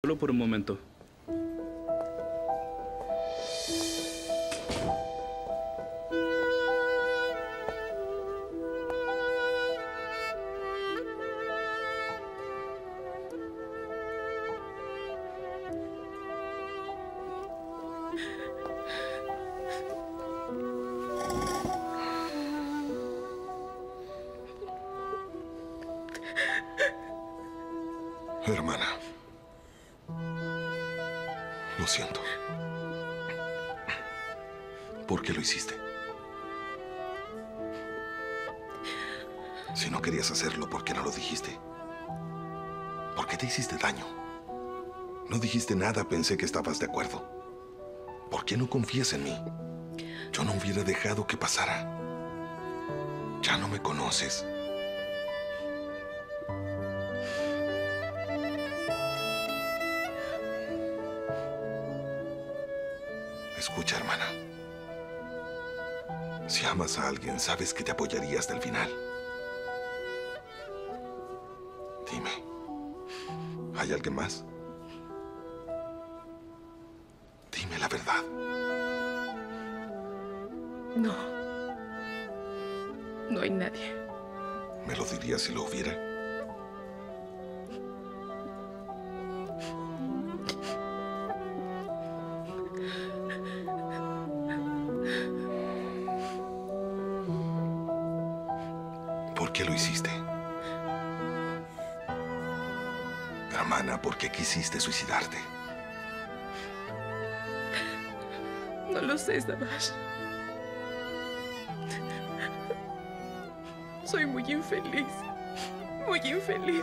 Solo por un momento. Hermana, lo siento. ¿Por qué lo hiciste? Si no querías hacerlo, ¿por qué no lo dijiste? ¿Por qué te hiciste daño? No dijiste nada, pensé que estabas de acuerdo. ¿Por qué no confías en mí? Yo no hubiera dejado que pasara. Ya no me conoces. Escucha, hermana. Si amas a alguien, sabes que te apoyaría hasta el final. Dime, ¿hay alguien más? Dime la verdad. No. No hay nadie. ¿Me lo dirías si lo hubiera? ¿Por qué lo hiciste? Hermana, ¿por qué quisiste suicidarte? No lo sé, Savage. Soy muy infeliz. Muy infeliz.